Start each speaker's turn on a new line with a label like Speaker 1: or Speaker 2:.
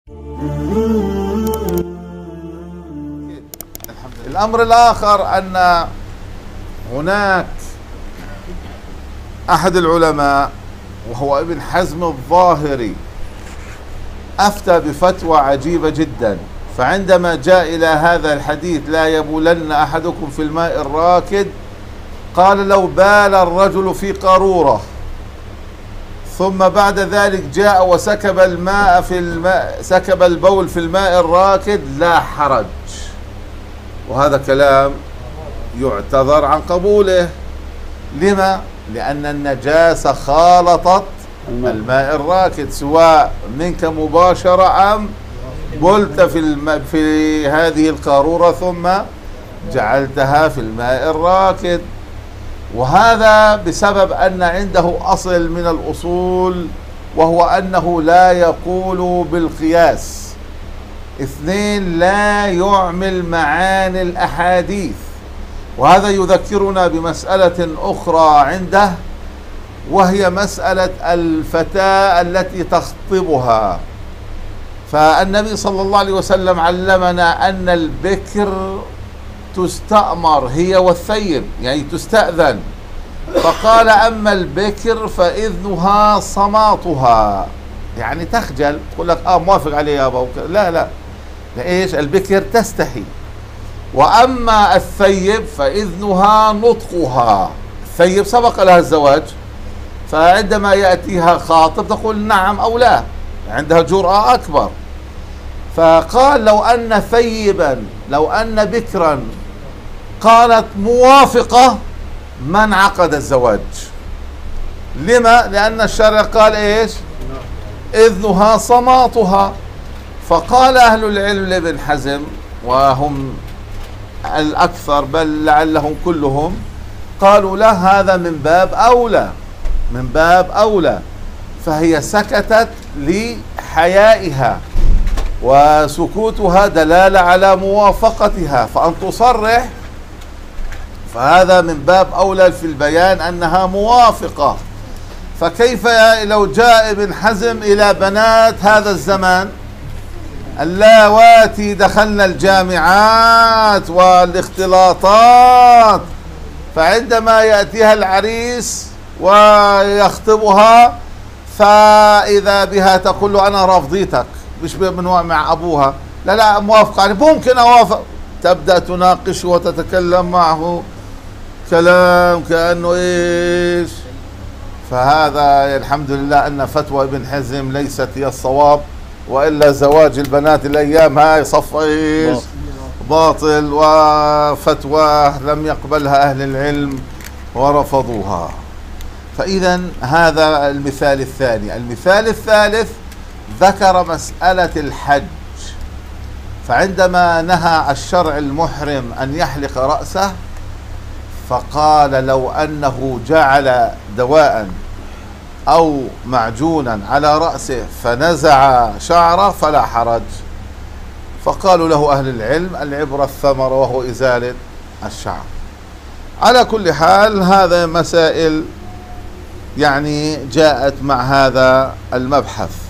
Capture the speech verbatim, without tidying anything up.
Speaker 1: الأمر الآخر أن هناك أحد العلماء وهو ابن حزم الظاهري أفتى بفتوى عجيبة جدا. فعندما جاء إلى هذا الحديث لا يبولن أحدكم في الماء الراكد، قال لو بال الرجل في قارورة ثم بعد ذلك جاء وسكب الماء في الماء سكب البول في الماء الراكد لا حرج. وهذا كلام يعتذر عن قبوله. لما؟ لأن النجاسة خالطت الماء الراكد، سواء منك مباشرة أم بلت في الماء في هذه القارورة ثم جعلتها في الماء الراكد. وهذا بسبب أن عنده أصل من الأصول، وهو أنه لا يقول بالقياس. اثنين، لا يعمل معاني الأحاديث. وهذا يذكرنا بمسألة أخرى عنده، وهي مسألة الفتاة التي تخطبها. فالنبي صلى الله عليه وسلم علمنا أن البكر تستأمر هي والثيب، يعني تستأذن. فقال أما البكر فإذنها صماتها، يعني تخجل، تقول لك آه موافق عليه يا أبا. لا لا، لإيش؟ البكر تستحي. وأما الثيب فإذنها نطقها. الثيب سبق لها الزواج، فعندما يأتيها خاطب تقول نعم أو لا، عندها جرأة أكبر. فقال لو أن ثيبا لو أن بكرا قالت موافقة ما انعقد الزواج. لما؟ لأن الشرع قال إيش؟ إذنها صماتها. فقال أهل العلم لابن حزم، وهم الأكثر بل لعلهم كلهم، قالوا لا، هذا من باب أولى، من باب أولى. فهي سكتت لحيائها، وسكوتها دلالة على موافقتها، فأن تصرح فهذا من باب أولى في البيان أنها موافقة. فكيف لو جاء ابن حزم إلى بنات هذا الزمان اللواتي دخلن الجامعات والاختلاطات، فعندما يأتيها العريس ويخطبها فإذا بها تقول له أنا رافضيتك، مش من مع أبوها، لا لا موافقة، يعني ممكن أوافق. تبدأ تناقش وتتكلم معه كلام كأنه إيش. فهذا الحمد لله أن فتوى ابن حزم ليست هي الصواب، وإلا زواج البنات الأيام هاي صف إيش باطل، وفتوى لم يقبلها أهل العلم ورفضوها. فإذا هذا المثال الثاني. المثال الثالث ذكر مسألة الحج. فعندما نهى الشرع المحرم أن يحلق رأسه، فقال لو أنه جعل دواء أو معجونا على رأسه فنزع شعره فلا حرج. فقالوا له أهل العلم العبرة الثمرة، وهو إزالة الشعر. على كل حال هذا مسائل يعني جاءت مع هذا المبحث.